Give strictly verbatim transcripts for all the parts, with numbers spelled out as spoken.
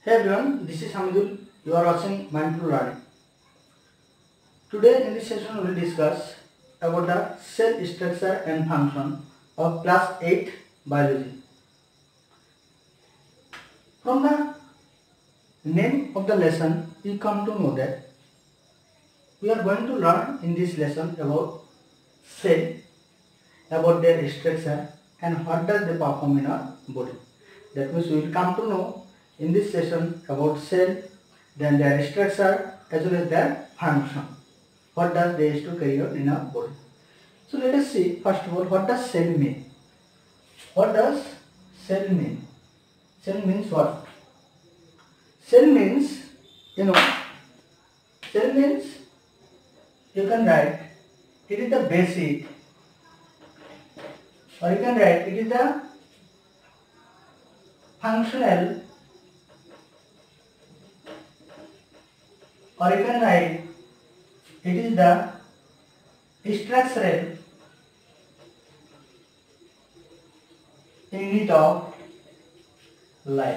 Hey everyone, this is Hamidul. You are watching Mindful Learning. Today in this session we will discuss about the cell structure and function of class eight biology. From the name of the lesson, you come to know that we are going to learn in this lesson about cell, about their structure and what does they perform in our body. That means we will come to know in this session about cell, then their structure as well as their function. What does they used to carry out in our body. So let us see first of all what does cell mean. What does cell mean? Cell means what? Cell means, you know, cell means you can write it is the basic, or you can write it is the functional, or you can write it is the structural unit of life.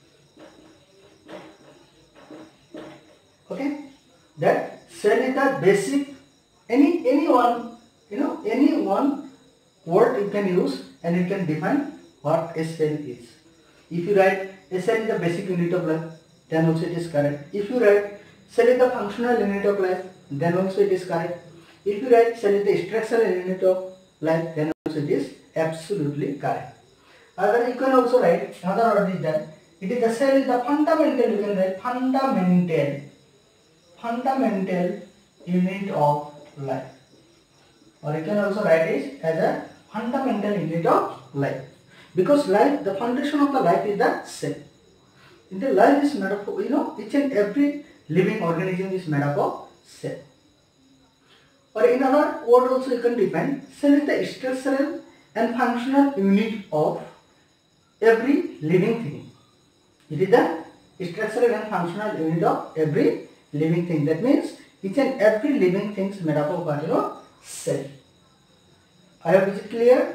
Okay, that cell is the basic. Any any one you know any one word you can use and you can define what a cell is. If you write a cell is the basic unit of life, then also it is correct. If you write cell is the functional unit of life, then also it is correct. If you write cell is the structural unit of life, then also it is absolutely correct. Other you can also write another word is that it is the cell is the fundamental. You can write fundamental, fundamental unit of life, or you can also write it as a fundamental unit of life. Because life, the foundation of the life is the cell. In the life is made up of, you know, each and every living organism is made up of cell. Or in other word also you can define cell is the structural and functional unit of every living thing. It is the structural and functional unit of every living thing. That means each and every living thing is made up of what, you know, cell. I hope it is clear.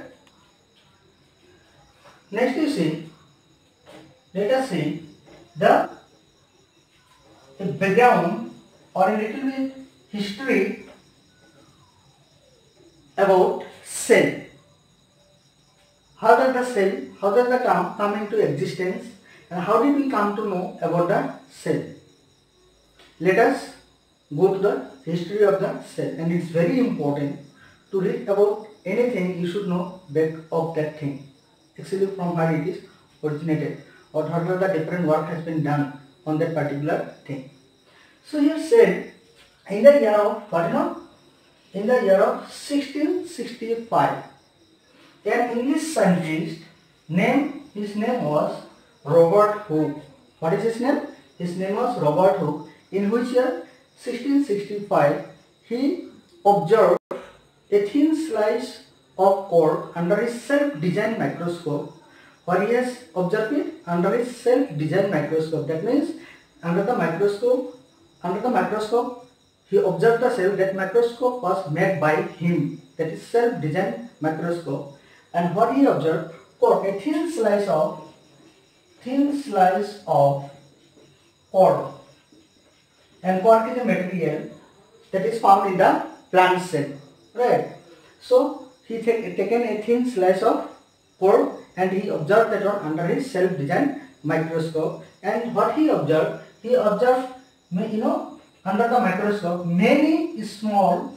Next you see, let us see the, the background or a little bit history about cell. How does the cell, how does the term come into existence, and how did we come to know about the cell? Let us go to the history of the cell, and it's very important to read about anything. You should know back of that thing. Actually from where it is originated, or what are the different work has been done on that particular thing. So here said in the year of what you know, in the year of sixteen sixty-five, an English scientist named, his name was Robert Hooke. What is his name? His name was Robert Hooke. In which year? sixteen sixty-five. He observed a thin slice of cork under his self-designed microscope. What he has observed it under his self-designed microscope. That means under the microscope, under the microscope, he observed the cell. That microscope was made by him. That is self-designed microscope. And what he observed? Cork, a thin slice of, thin slice of cork. And cork is a material that is found in the plant cell, right? So he take, taken a thin slice of cork and he observed that one under his self-designed microscope. And what he observed? He observed, you know, under the microscope many small,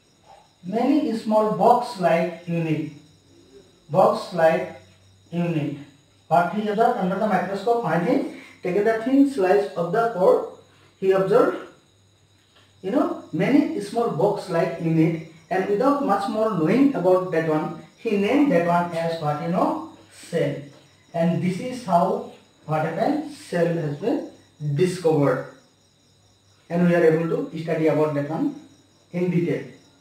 many small box-like unit, box-like unit. What he observed under the microscope when he taken the thin slice of the cork, he observed, you know, many small box-like unit. And without much more knowing about that one, he named that one as what, you know, cell. And this is how what happened, cell has been discovered. And we are able to study about that one in detail.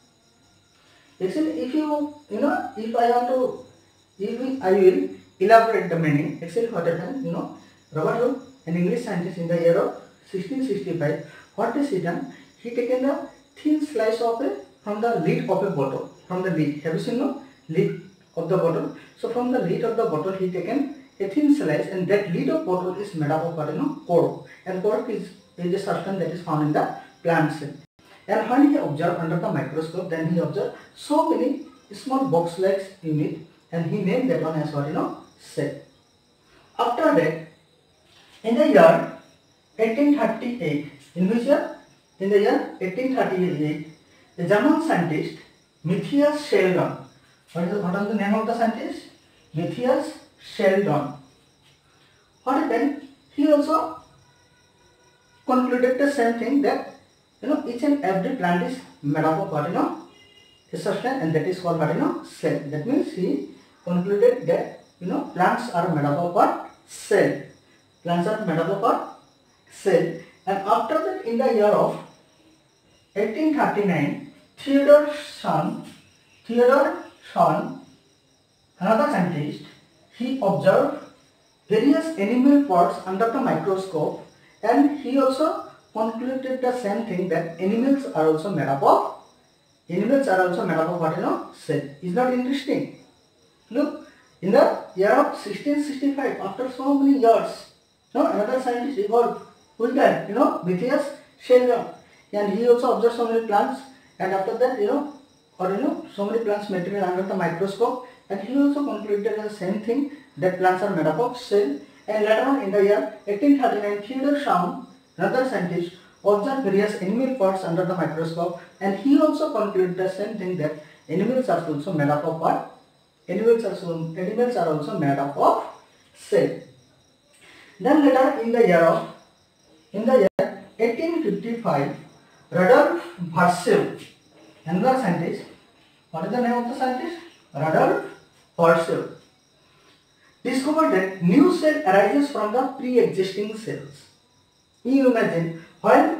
Actually, if you, you know, if I want to, if I will elaborate the meaning, actually what happened, you know, Robert Hooke, an English scientist in the year of sixteen sixty-five, what has he done? He taken the thin slice of a from the lid of a bottle, from the lid. Have you seen no lid of the bottle? So from the lid of the bottle he taken a thin slice, and that lid of bottle is made up of what you know cork, and cork is, is a substance that is found in the plant cell. And when he observed under the microscope, then he observed so many small box-like unit, and he named that one as what you know cell. After that, in the year eighteen thirty-eight, in which year? In the year eighteen thirty-eight, the German scientist Matthias Sheldon. What is the, what was the name of the scientist? Matthias Sheldon. What happened? He also concluded the same thing, that you know each and every plant is made up of what you know a substance, and that is called what you know cell. That means he concluded that you know plants are made up of what? Cell. Plants are made up of what? Cell. And after that, in the year of eighteen thirty-nine, Theodor Schwann, Theodor Schwann, another scientist, he observed various animal parts under the microscope, and he also concluded the same thing, that animals are also made up of animals are also made up of what you know cell. Is not interesting? Look, in the year of sixteen sixty-five, after so many years, no, another scientist evolved. Who is that? You know, Matthias Sheldon, and he also observed so many plants, and after that, you know, or you know, so many plants material under the microscope, and he also concluded the same thing, that plants are made up of cell. And later on, in the year eighteen thirty-nine, Theodor Schwann, another scientist, observed various animal parts under the microscope, and he also concluded the same thing, that animals are also made up of what? Animals are also, animals are also made up of cell. Then later in the year of in the year eighteen fifty-five, Rudolf Virchow, another scientist. What is the name of the scientist? Rudolf Virchow, discovered that new cell arises from the pre-existing cells. You imagine, when,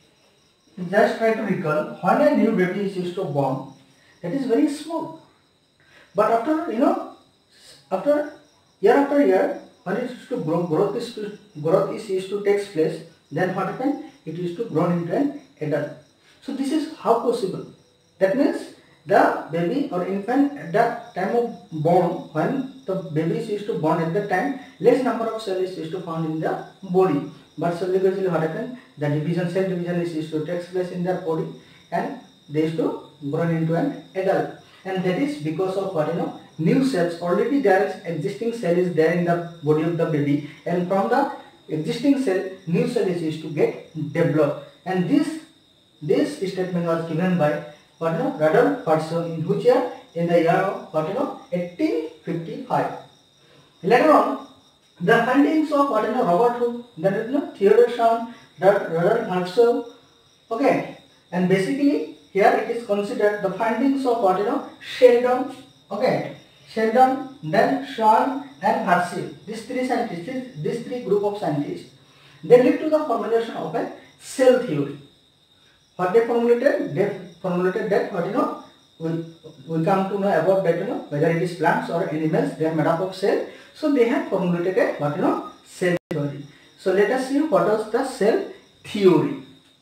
just try to recall, when a new baby is used to born, that is very small. But after, you know, after year after year, when it is to grow, growth is to, growth is used to take place, then what happens? It is to grow into an adult. So this is how possible. That means the baby or infant at the time of born, when the baby is used to born at that time, less number of cells is used to found in the body. But subsequently what happens? The division, cell division is used to take place in their body, and they used to grow into an adult. And that is because of what you know, new cells, already there is existing cell is there in the body of the baby, and from the existing cell, new cell is used to get developed. And this this statement was given by what you know, Rudolf Virchow, in which year? In the year of what you know, eighteen fifty-five. Later on, the findings of what you know, Robert Hooke, that is you know, Theodor Schwann, Rudolf Virchow, okay, and basically here it is considered the findings of what you know, Sheldon, okay, Sheldon, then Schwann and Virchow. These three scientists, these three group of scientists, they led to the formulation of a cell theory. What they formulated? They formulated that what you know, we, we come to know about that you know, whether it is plants or animals, they are made up of cell. So they have formulated a what you know, cell theory. So let us see what was the cell theory.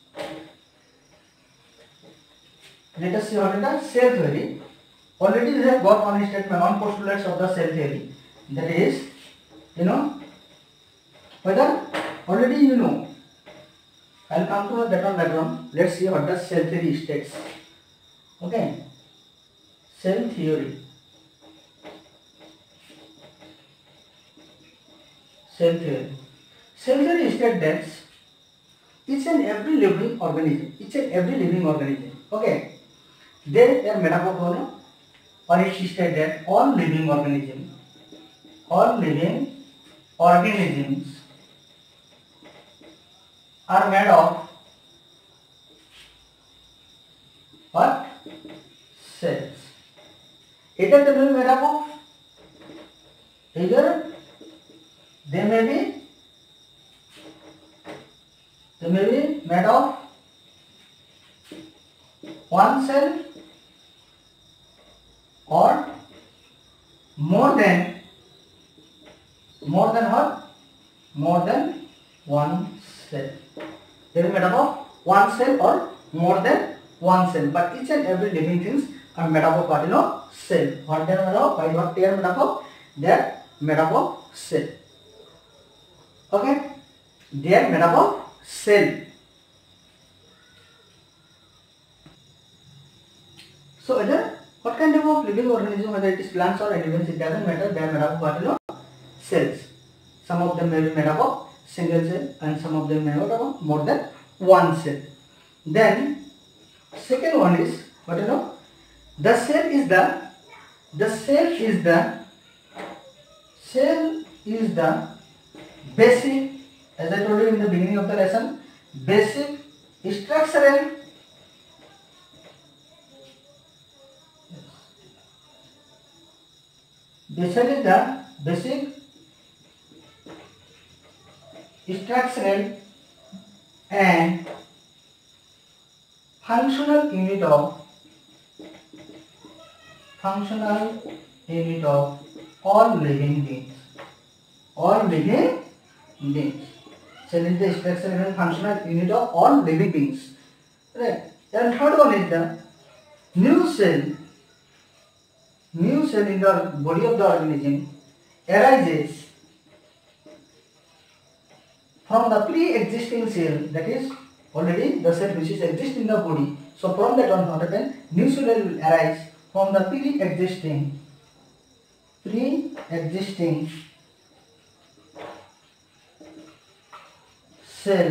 Let us see what is the cell theory. Already we have got one statement, one postulates of the cell theory. That is, you know, whether already you know. I will come to know that one later on. Let's see what the cell theory states. Okay, cell theory. Cell theory. Cell theory states that each and every living organism, each and every living organism, okay, they are made up of one, or it is stated that all living organisms, all living organisms are made of what? Cells. Either they may be made up of, either they may be, they may be made of one cell or more than, more than what? More than one cell. They are made up of one cell or more than one cell. But each and every living things are made up of what you know, cell. What they are made of? By what they are made up of? They are made up of cell. Okay, they are made up of cell. So whether what kind of living organism, whether it is plants or animals, it doesn't matter, they are made up of what, you know, cells. Some of them may be made up of single cell and some of them may be made up of more than one cell. Then second one is what, you know, the cell is the the cell is the cell is the basic, as I told you in the beginning of the lesson, basic structural the cell is the basic structural and functional unit of functional unit of all living beings. All living beings. Cell is the structural and functional unit of all living beings. Right. And third one is the new cell. New cell in the body of the organism arises from the pre-existing cell, that is already the cell which is exist in the body. So from that on, what happen? New cell will arise from the pre-existing pre-existing cell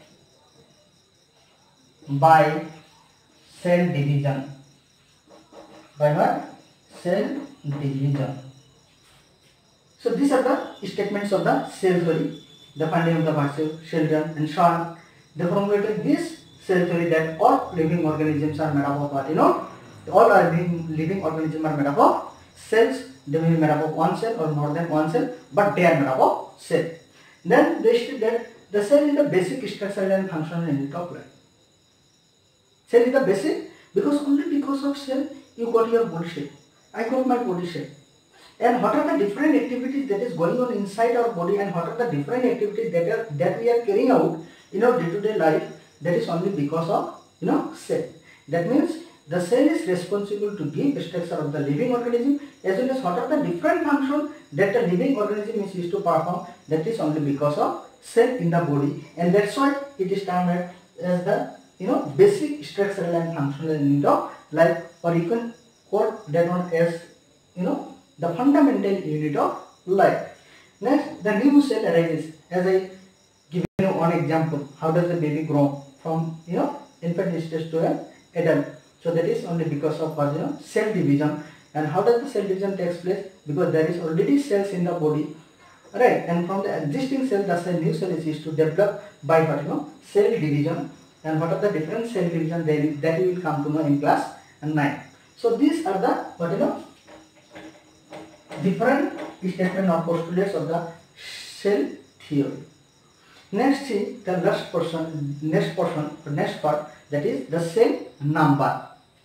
by cell division. By what? Cell division. So these are the statements of the cell theory, the finding of the Marshall, Sheldon and Shaw. They formulated this cell theory that all living organisms are made up of what, you know, all are living, living organisms are made up of cells. They may be made up of one cell or more than one cell, but they are made up of cell. Then they state that the cell is the basic structural and functional unit of life. Cell is the basic because only because of cell you got your body shape. I got my body shape. And what are the different activities that is going on inside our body, and what are the different activities that are that we are carrying out in our day-to-day life, that is only because of, you know, cell. That means the cell is responsible to give structure of the living organism, as well as what are the different functions that the living organism is used to perform, that is only because of cell in the body, and that's why it is termed as the, you know, basic structural and functional unit of life, or you can quote that one as, you know, the fundamental unit of life. Next, the new cell arises. As I give you one example, how does the baby grow from, you know, infant stage to an adult? So that is only because of, you know, cell division. And how does the cell division takes place? Because there is already cells in the body, right? And from the existing cell, the cell, new cell is used to develop by what, you know, cell division. And what are the different cell division that, that we will come to know in class nine. So these are the, what, you know, different statement or postulates of the cell theory. Next is the last portion, next portion, next part, that is the cell number.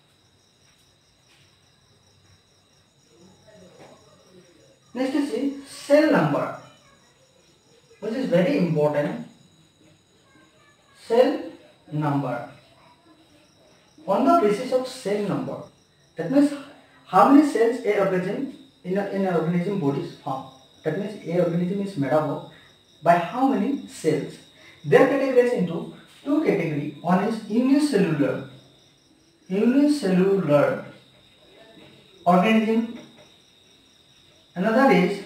Next is cell number, which is very important. Cell number. On the basis of cell number, that means how many cells a organism in a, in an organism body is formed. That means a organism is made up of by how many cells. They are categorized into two categories. One is unicellular, unicellular organism. Another is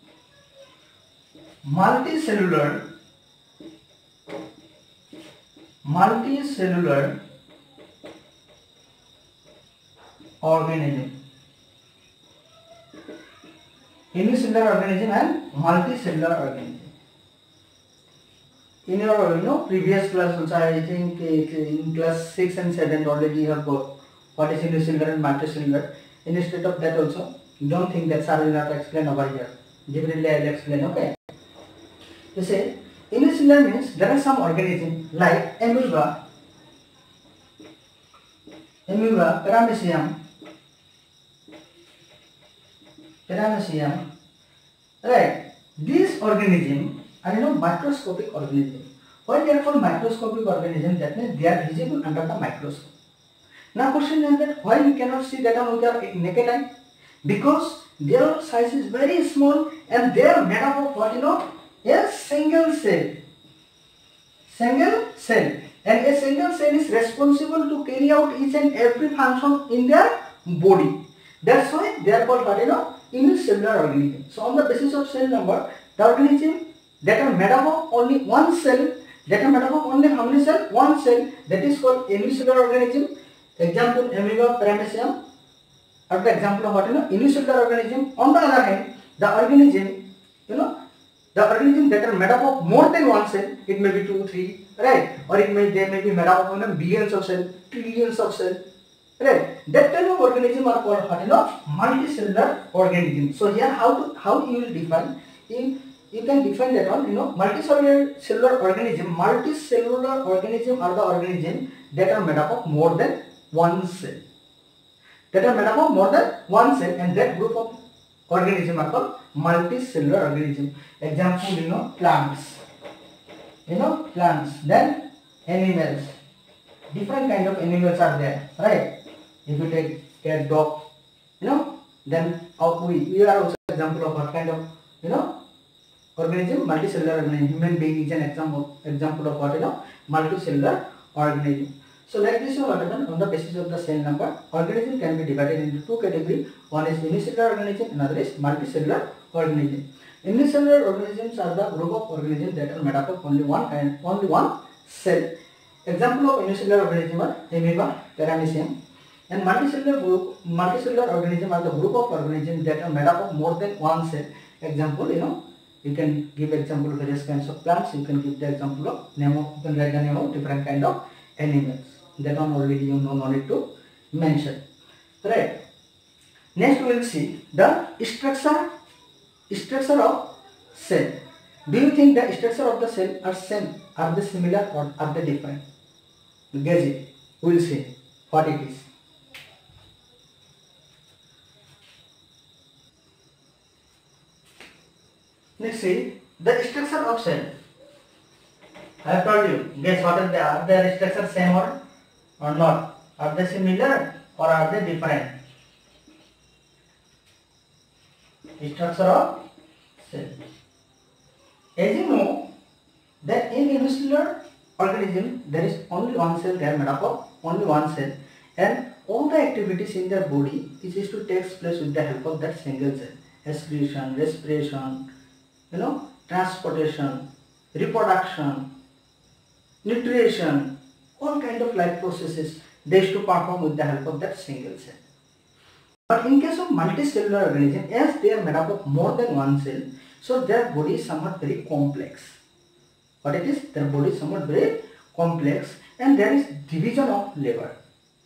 multicellular, multicellular organism. Unicellular organism and multicellular organism. In your, you know, previous class also, I think in class six and seven already you have got what is unicellular and multicellular. Instead of that also, don't think that sir will not explain over here. Definitely I will explain, okay? You say, unicellular means there are some organisms like amoeba, amoeba, paramecium, paramecium, right? These organisms are, you know, microscopic organisms. Why they are called microscopic organisms? That means they are visible under the microscope. Now question is that why we cannot see that on with our naked eye? Because Their size is very small and they are made up of what you know? A single cell. Single cell. And a single cell is responsible to carry out each and every function in their body. That's why they are called what you know? Unicellular organism. So on the basis of cell number, the organism that are made up of only one cell, that are made up of only how many cell? One cell, that is called unicellular organism. Example, amoeba, paramecium are the example of what you know? Unicellular organism. On the other hand, the organism, you know, the organism that are made up of more than one cell, it may be two, three, right? Or it may they may be made up of you know, billions of cells, trillions of cells, right? That type of organism are called what you know? Multicellular organism. So here how to how you will define? You, you can define that one. You know, multicellular cellular organism. Multicellular organism are the organism that are made up of more than one cell. That are made up of more than one cell, and that group of organism are called multicellular organism. Example, you know, plants. You know, plants. Then animals. Different kind of animals are there, right? If you take cat, dog, you know, then we we are also example of what kind of you know organism? Multicellular organism. Human being is an example example of what you know multicellular organism. So like this what happens on the basis of the cell number, organism can be divided into two categories. One is unicellular organism, another is multicellular organism. Unicellular organisms are the group of organisms that are made up of only one kind, only one cell. Example of unicellular organism are amoeba, paramecium. And multicellular group, multicellular organism are the group of organisms that are made up of more than one cell. Example, you know, you can give example of various kinds of plants. You can give the example of name of, you can write the name of different kind of animals. That one already you know, no need to mention, right? Next we will see the structure, structure of cell. Do you think the structure of the cell are same? Are they similar or are they different? Guess it. We will see what it is. Next see the structure of cell. I have told you. Guess what are they? Are their structure same or or not? Are they similar or are they different? Structure of cell. As you know that in unicellular organism there is only one cell, they are made up of only one cell, and all the activities in their body is used to take place with the help of that single cell. Excretion, respiration, you know, transportation, reproduction, nutrition, all kind of life processes they used to perform with the help of that single cell. But in case of multicellular organism, as they are made up of more than one cell, so their body is somewhat very complex. What it is? Their body is somewhat very complex, and there is division of labor.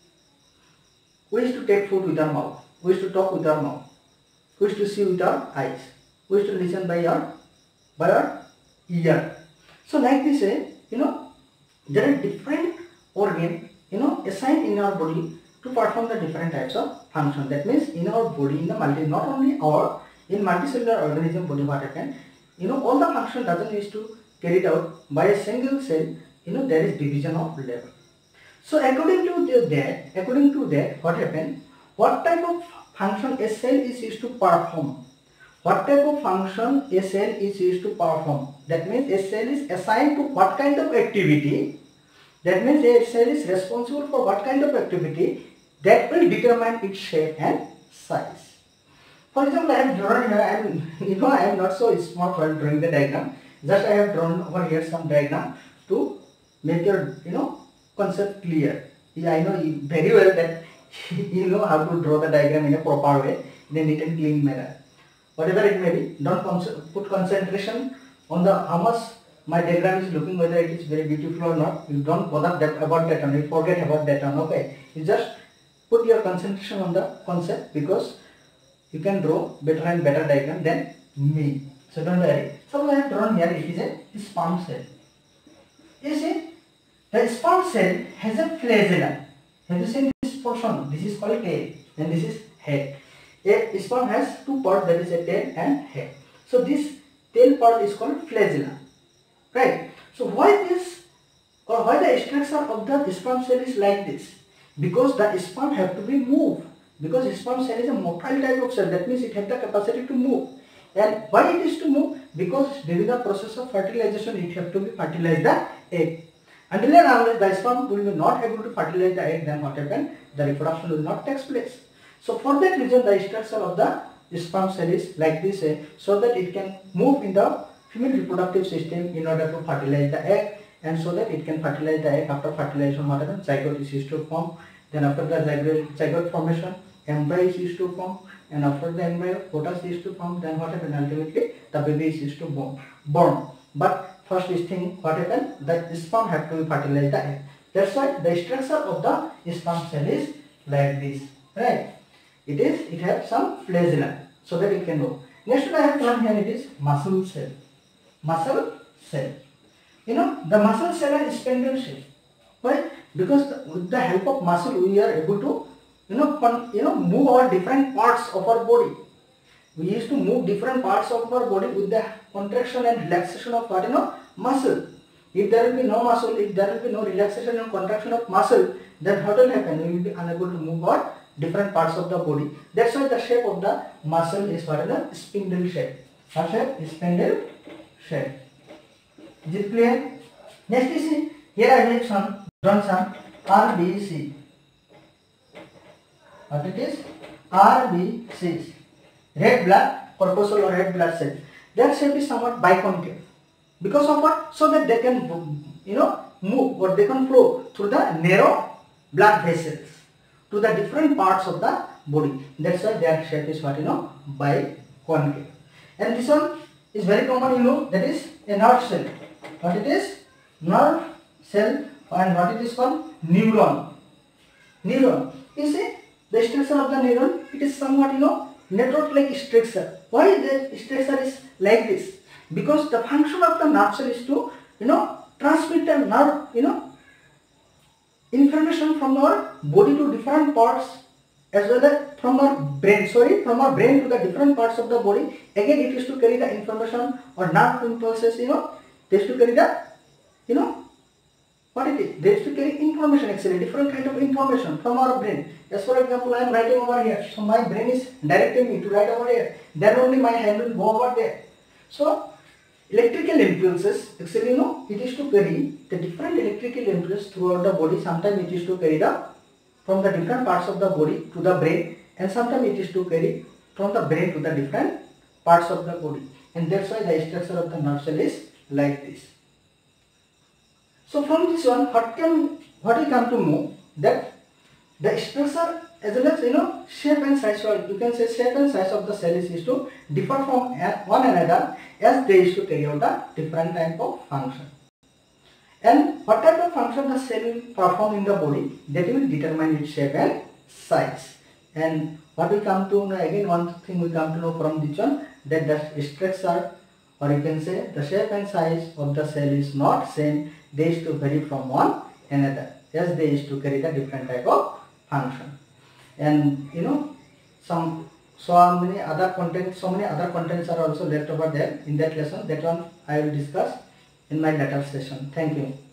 We used to take food with our mouth. We used to talk with our mouth. We used to see with our eyes. We used to listen by our by our ear. So like we say, you know, there are different organs, you know, assigned in our body to perform the different types of function. That means in our body, in the multi, not only our, in multicellular organism body what happens, you know, all the function doesn't need to carried out by a single cell, you know, there is division of labor. So according to that, according to that, what happens, what type of function a cell is used to perform, what type of function a cell is used to perform, that means a cell is assigned to what kind of activity, that means a cell is responsible for what kind of activity, that will determine its shape and size. For example, I have drawn here, I am, you know, I am not so smart while drawing the diagram. Just I have drawn over here some diagram to make your, you know, concept clear. Yeah, I know you very well that you know how to draw the diagram in a proper way, in a neat and clean manner. Whatever it may be, don't con put concentration on the how much my diagram is looking, whether it is very beautiful or not. You don't bother that about that one. You forget about that one. Okay, you just put your concentration on the concept, because you can draw better and better diagram than me. So don't worry. So I have drawn here, it is a sperm cell. You see, the sperm cell has a flagella. Have you seen this portion? This is called tail and this is head. A sperm has two parts, that is a tail and head. So this tail part is called flagella. Right? So why this, or why the structure of the sperm cell is like this? Because the sperm have to be moved. because sperm cell is a motile type of cell. That means it has the capacity to move. And why it is to move? Because during the process of fertilization, it has to be fertilize the egg. Until and unless the sperm will be not able to fertilize the egg, then what happens? The reproduction will not take place. So for that reason, the structure of the sperm cell is like this, eh, so that it can move in the female reproductive system in order to fertilize the egg, and so that it can fertilize the egg. After fertilization, what happens? Zygote is used to form. Then after the zygote, zygote formation, embryo is used to form, and after the embryo, fetus is used to form. Then what happens? Ultimately, the baby is used to born. born. But first this thing, what happens? The sperm have to fertilize the egg. That's why the structure of the sperm cell is like this, right? It is, it has some flagella, so that it can go. Next I have drawn here, it is muscle cell. Muscle cell. You know, the muscle cell is spindle shape. Why? Because the, with the help of muscle, we are able to, you know, con, you know, move our different parts of our body. We used to move different parts of our body with the contraction and relaxation of what, you know, muscle. If there will be no muscle, if there will be no relaxation and contraction of muscle, then what will happen? We will be unable to move our different parts of the body. That's why the shape of the muscle is what is a spindle shape. What shape? Spindle shape. Is it clear? Next you see, here I have some drawn some R B C. What it is? R B Cs. Red blood corpuscle or red blood cell. Their shape is somewhat biconcave. Because of what? So that they can, you know, move or they can flow through the narrow blood vessels to the different parts of the body. That's why their shape is what, you know, biconcave. And this one is very common, you know, that is a nerve cell. What it is? Nerve cell. And what it is called? Neuron. Neuron. You see, the structure of the neuron, it is somewhat, you know, network-like structure. Why the structure is like this? Because the function of the nerve cell is to, you know, transmit the nerve, you know, information from our body to different parts, as well as from our brain, sorry, from our brain to the different parts of the body. Again, it is to carry the information or nerve impulses, you know, they is to carry the, you know, what it is? They is to carry information, actually, different kind of information from our brain. As for example, I am writing over here, so my brain is directing me to write over here. Then only my hand will go over there. So, electrical impulses, actually, you know, it is to carry the different electrical impulses throughout the body. Sometimes it is to carry the from the different parts of the body to the brain, and sometimes it is to carry from the brain to the different parts of the body. And that's why the structure of the nerve cell is like this. So from this one, what can what we come to know that the structure as well as, you know, shape and size, or you can say shape and size of the cell is used to differ from one another as they used to carry out a different type of function. And what type of function the cell will perform in the body, that will determine its shape and size. And what we come to know, again one thing we come to know from this one, that the structure, or you can say the shape and size of the cell is not same. They used to vary from one another as they used to carry the different type of function. And you know, some so many other contents, so many other contents are also left over there in that lesson. That one I will discuss in my later session. Thank you.